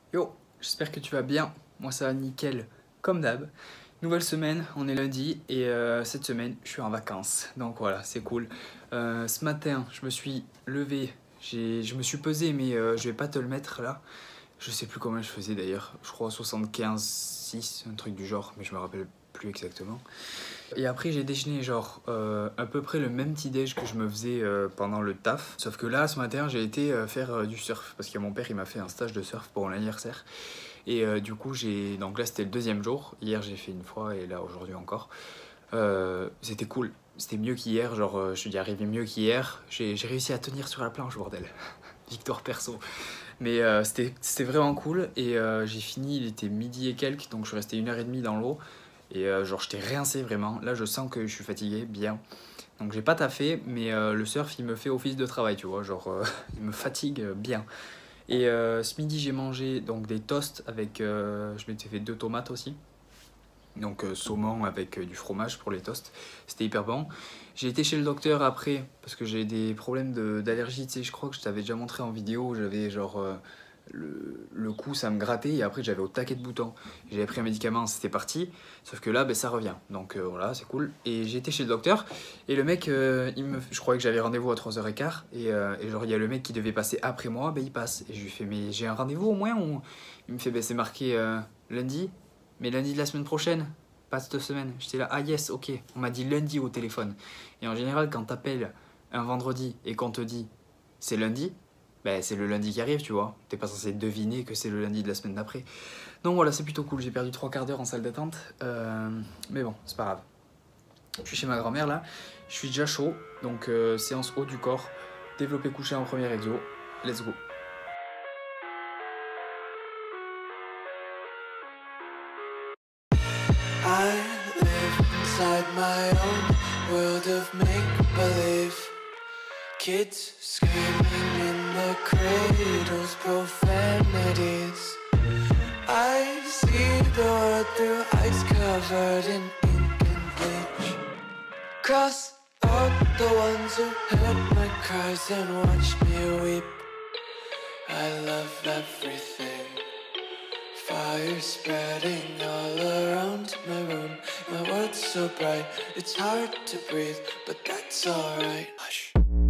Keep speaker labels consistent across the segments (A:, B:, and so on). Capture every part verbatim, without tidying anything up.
A: Yo, j'espère que tu vas bien. Moi ça va nickel, comme d'hab. Nouvelle semaine, on est lundi et euh, cette semaine je suis en vacances. Donc voilà, c'est cool. Euh, ce matin, je me suis levé, je me suis pesé mais euh, je vais pas te le mettre là. Je sais plus combien je faisais d'ailleurs. Je crois soixante-quinze, six, un truc du genre, mais je me rappelle plus exactement. Et après j'ai déjeuné genre euh, à peu près le même petit déj que je me faisais euh, pendant le taf. Sauf que là ce matin j'ai été euh, faire euh, du surf parce que mon père il m'a fait un stage de surf pour mon anniversaire. Et euh, du coup j'ai, donc là c'était le deuxième jour. Hier j'ai fait une fois et là aujourd'hui encore. Euh, c'était cool, c'était mieux qu'hier, genre euh, je suis arrivé mieux qu'hier. J'ai réussi à tenir sur la planche, bordel. Victoire perso. Mais euh, c'était vraiment cool et euh, j'ai fini, il était midi et quelques, donc je suis resté une heure et demie dans l'eau. Et euh, genre j'étais rincé vraiment, là je sens que je suis fatigué, bien. Donc j'ai pas taffé, mais euh, le surf il me fait office de travail, tu vois, genre euh, il me fatigue euh, bien. Et euh, ce midi j'ai mangé donc des toasts avec, euh, je m'étais fait deux tomates aussi. Donc euh, saumon avec euh, du fromage pour les toasts, c'était hyper bon. J'ai été chez le docteur après, parce que j'ai des problèmes d'allergie, tu sais, je crois que je t'avais déjà montré en vidéo, j'avais genre... Euh, le, le cou ça me grattait et après j'avais au taquet de boutons. J'avais pris un médicament, c'était parti, sauf que là ben, ça revient, donc euh, voilà c'est cool. Et j'ai été chez le docteur et le mec, euh, il me, je croyais que j'avais rendez-vous à trois heures quinze et, euh, et genre il y a le mec qui devait passer après moi, ben il passe. Et je lui fais mais j'ai un rendez-vous au moins ou... Il me fait ben c'est marqué euh, lundi, mais lundi de la semaine prochaine, pas cette semaine. J'étais là, ah yes, ok, on m'a dit lundi au téléphone. Et en général quand t'appelles un vendredi et qu'on te dit c'est lundi, ben, c'est le lundi qui arrive, tu vois. T'es pas censé deviner que c'est le lundi de la semaine d'après. Donc voilà, c'est plutôt cool. J'ai perdu trois quarts d'heure en salle d'attente. Euh, mais bon, c'est pas grave. Je suis chez ma grand-mère là. Je suis déjà chaud. Donc euh, séance haut du corps. Développé couché en premier exo. Let's go.
B: I live inside my own world of make-believe. Kids screaming in the cradles, profanities. I see the world through ice covered in ink and bleach. Cross out the ones who heard my cries and watched me weep. I love everything. Fire spreading all around my room. My world's so bright, it's hard to breathe, but that's alright. Hush.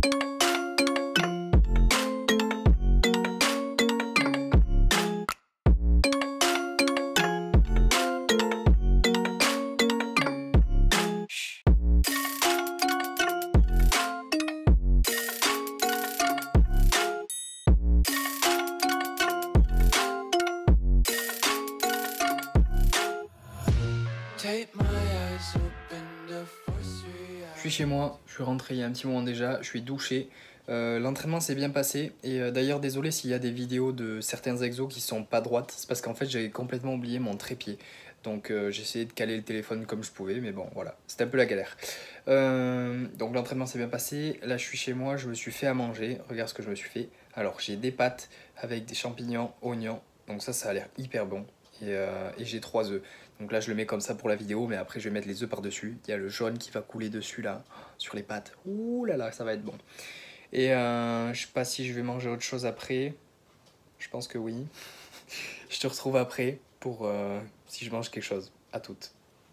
A: Je suis chez moi, je suis rentré il y a un petit moment déjà, je suis douché. Euh, L'entraînement s'est bien passé et euh, d'ailleurs désolé s'il y a des vidéos de certains exos qui sont pas droites, c'est parce qu'en fait j'avais complètement oublié mon trépied. Donc euh, j'ai essayé de caler le téléphone comme je pouvais, mais bon voilà, c'était un peu la galère. Euh, donc l'entraînement s'est bien passé, là je suis chez moi, je me suis fait à manger, regarde ce que je me suis fait. Alors j'ai des pâtes avec des champignons, oignons, donc ça ça a l'air hyper bon. Et, euh, et j'ai trois œufs. Donc là je le mets comme ça pour la vidéo, mais après je vais mettre les œufs par dessus. Il y a le jaune qui va couler dessus là, sur les pâtes. Ouh là là, ça va être bon. Et euh, je sais pas si je vais manger autre chose après. Je pense que oui. Je te retrouve après pour euh, si je mange quelque chose. À toutes.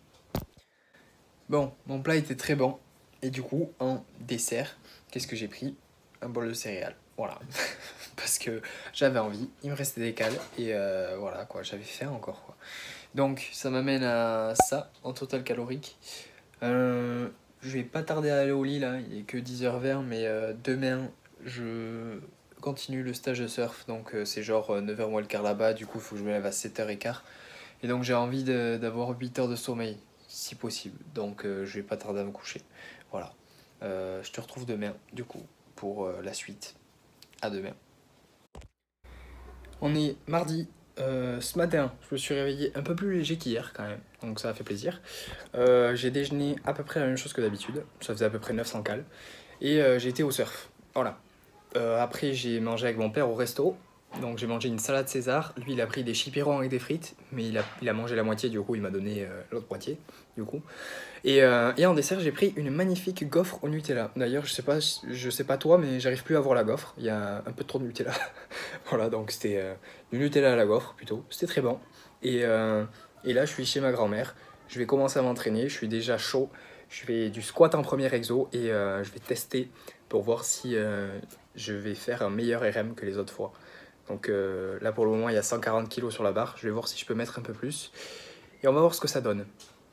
A: Bon, mon plat était très bon. Et du coup, en dessert, qu'est-ce que j'ai pris? Un bol de céréales. Voilà. Parce que j'avais envie, il me restait des cales. Et euh, voilà quoi, j'avais faim encore quoi. Donc ça m'amène à ça en total calorique. Euh, je vais pas tarder à aller au lit là, il est que dix heures vingt, mais euh, demain je continue le stage de surf, donc euh, c'est genre neuf heures moins le quart là-bas, du coup il faut que je me lève à sept heures quinze. Et donc j'ai envie d'avoir huit heures de sommeil, si possible, donc euh, je vais pas tarder à me coucher. Voilà, euh, je te retrouve demain du coup pour euh, la suite. À demain. On est mardi. Euh, ce matin, je me suis réveillé un peu plus léger qu'hier quand même, donc ça a fait plaisir. Euh, j'ai déjeuné à peu près la même chose que d'habitude, ça faisait à peu près neuf cents cales, et euh, j'ai été au surf, voilà. Euh, après j'ai mangé avec mon père au resto, Donc j'ai mangé une salade César, lui il a pris des chipirons avec des frites, mais il a, il a mangé la moitié, du coup il m'a donné euh, l'autre moitié, du coup. Et, euh, et en dessert j'ai pris une magnifique gaufre au Nutella. D'ailleurs je sais pas, je sais pas toi, mais j'arrive plus à voir la gaufre, il y a un peu trop de Nutella. Voilà, donc c'était euh, du Nutella à la gaufre plutôt, c'était très bon. Et, euh, et là je suis chez ma grand-mère, je vais commencer à m'entraîner, je suis déjà chaud, je fais du squat en premier exo et euh, je vais tester pour voir si euh, je vais faire un meilleur R M que les autres fois. Donc euh, là pour le moment il y a cent quarante kilos sur la barre, je vais voir si je peux mettre un peu plus et on va voir ce que ça donne.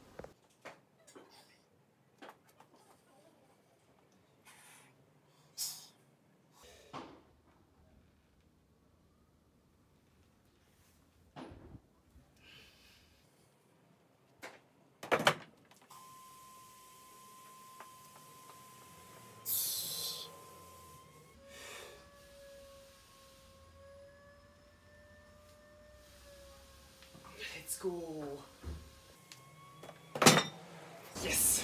A: Let's go! Yes!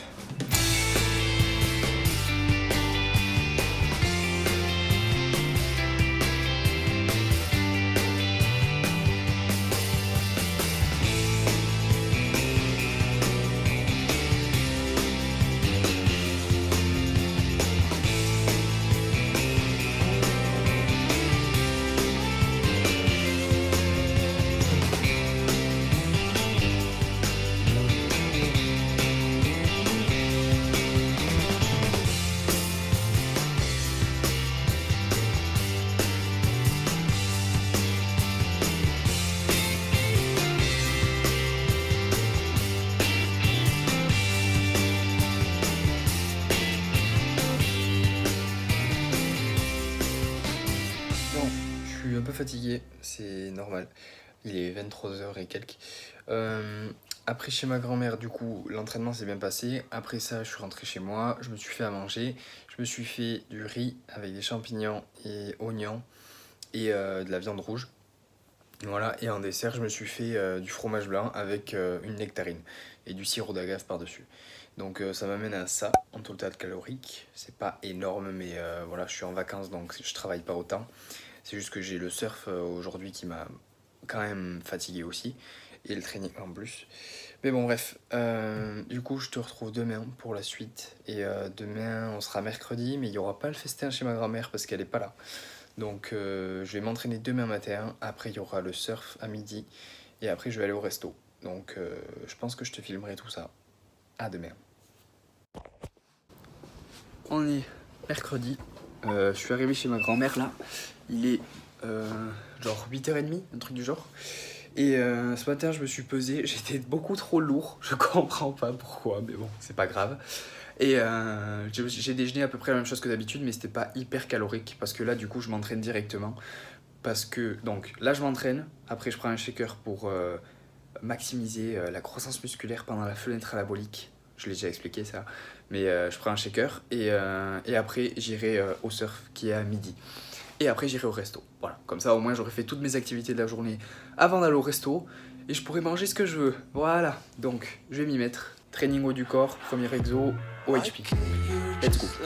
A: Un peu fatigué, c'est normal. Il est vingt-trois heures et quelques. Euh, après chez ma grand-mère, du coup, l'entraînement s'est bien passé. Après ça, je suis rentré chez moi, je me suis fait à manger. Je me suis fait du riz avec des champignons et oignons et euh, de la viande rouge. Voilà, et en dessert, je me suis fait euh, du fromage blanc avec euh, une nectarine et du sirop d'agave par-dessus. Donc euh, ça m'amène à ça en total calorique. C'est pas énorme, mais euh, voilà, je suis en vacances donc je travaille pas autant. C'est juste que j'ai le surf aujourd'hui qui m'a quand même fatigué aussi. Et le training en plus. Mais bon bref, euh, du coup je te retrouve demain pour la suite. Et euh, demain on sera mercredi, mais il n'y aura pas le festin chez ma grand-mère parce qu'elle n'est pas là. Donc euh, je vais m'entraîner demain matin. Après il y aura le surf à midi. Et après je vais aller au resto. Donc euh, je pense que je te filmerai tout ça. À demain. On est mercredi. Euh, je suis arrivé chez ma grand-mère là. Il est euh, genre huit heures trente, un truc du genre. Et euh, ce matin, je me suis pesé. J'étais beaucoup trop lourd. Je comprends pas pourquoi, mais bon, c'est pas grave. Et euh, j'ai déjeuné à peu près la même chose que d'habitude, mais c'était pas hyper calorique. Parce que là, du coup, je m'entraîne directement. Parce que, donc, là, je m'entraîne. Après, je prends un shaker pour euh, maximiser euh, la croissance musculaire pendant la fenêtre anabolique. Je l'ai déjà expliqué ça. Mais euh, je prends un shaker. Et, euh, et après, j'irai euh, au surf qui est à midi. Et après j'irai au resto. Voilà, comme ça au moins j'aurai fait toutes mes activités de la journée avant d'aller au resto et je pourrai manger ce que je veux. Voilà, donc je vais m'y mettre. Training haut du corps, premier exo, O H P. Let's go.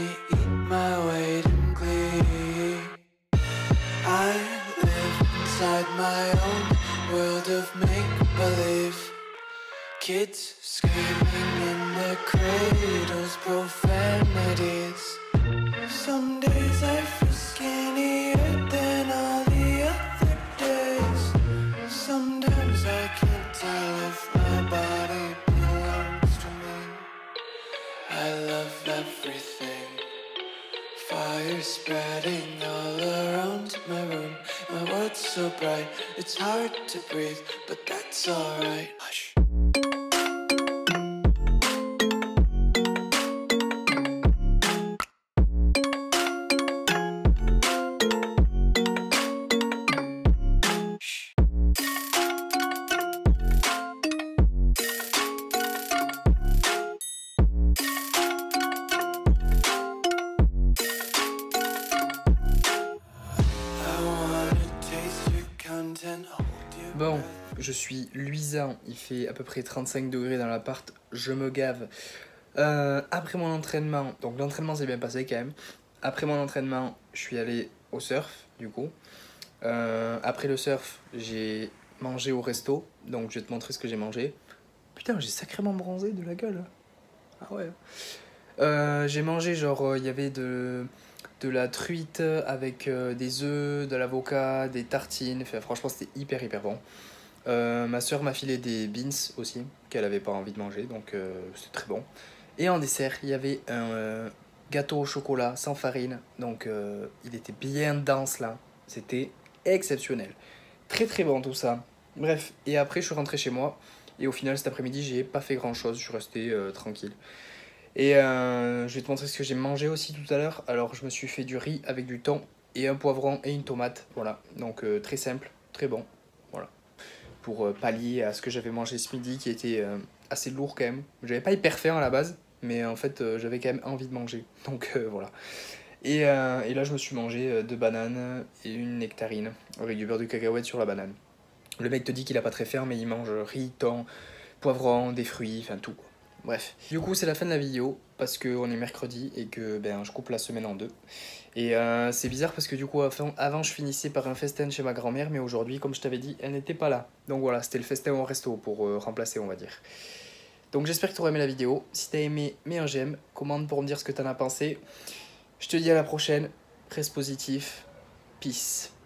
A: Kids screaming in their cradles, profanities. Some days I feel skinnier than all the other days. Sometimes I can't tell if my body belongs to me. I love everything. Fire spreading all around my room. My world's so bright, it's hard to breathe, but that's alright. Hush. Bon, je suis luisant, il fait à peu près trente-cinq degrés dans l'appart, je me gave. Euh, après mon entraînement, donc l'entraînement s'est bien passé quand même. Après mon entraînement, je suis allé au surf, du coup. Euh, après le surf, j'ai mangé au resto, donc je vais te montrer ce que j'ai mangé. Putain, j'ai sacrément bronzé de la gueule. Ah ouais. Euh, j'ai mangé genre, il euh, y avait de, de la truite avec euh, des œufs, de l'avocat, des tartines. Enfin, franchement, c'était hyper hyper bon. Euh, ma soeur m'a filé des beans aussi, qu'elle avait pas envie de manger, donc euh, c'était très bon. Et en dessert, il y avait un euh, gâteau au chocolat sans farine, donc euh, il était bien dense là. C'était exceptionnel. Très très bon tout ça. Bref, et après je suis rentré chez moi, et au final cet après-midi, j'ai pas fait grand chose, je suis resté euh, tranquille. Et euh, je vais te montrer ce que j'ai mangé aussi tout à l'heure. Alors je me suis fait du riz avec du thon et un poivron et une tomate, voilà. Donc euh, très simple, très bon, voilà. Pour euh, pallier à ce que j'avais mangé ce midi qui était euh, assez lourd quand même. J'avais pas hyper faim à la base, mais en fait euh, j'avais quand même envie de manger. Donc euh, voilà. Et, euh, et là je me suis mangé euh, deux bananes et une nectarine avec du beurre de cacahuète sur la banane. Le mec te dit qu'il a pas très faim, mais il mange riz, thon, poivron, des fruits, enfin tout. Bref. Du coup, c'est la fin de la vidéo parce qu'on est mercredi et que ben, je coupe la semaine en deux. Et euh, c'est bizarre parce que du coup, avant, avant, je finissais par un festin chez ma grand-mère, mais aujourd'hui, comme je t'avais dit, elle n'était pas là. Donc voilà, c'était le festin au resto pour euh, remplacer, on va dire. Donc j'espère que tu auras aimé la vidéo. Si t'as aimé, mets un j'aime, commente pour me dire ce que t'en as pensé. Je te dis à la prochaine. Reste positif. Peace.